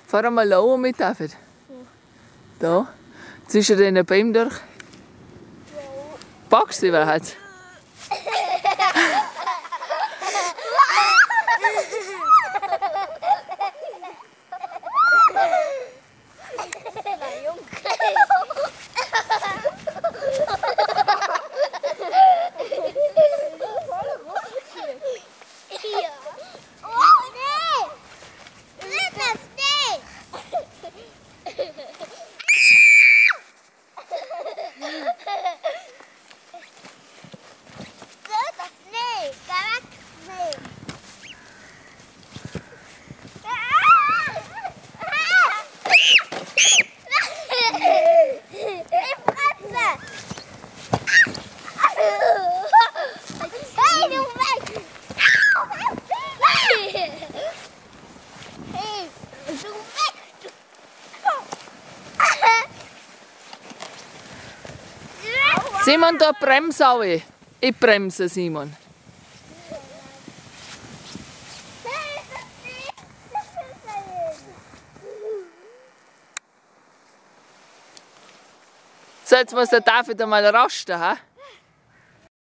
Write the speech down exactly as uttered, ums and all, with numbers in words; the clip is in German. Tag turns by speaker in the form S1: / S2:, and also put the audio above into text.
S1: Fahr einmal da oben mit, David. Da. Zwischen den Bäumen durch. Packst du sie überhaupt? Simon, da bremse auch. Ich bremse, Simon. So, jetzt muss der David einmal rasten, hä?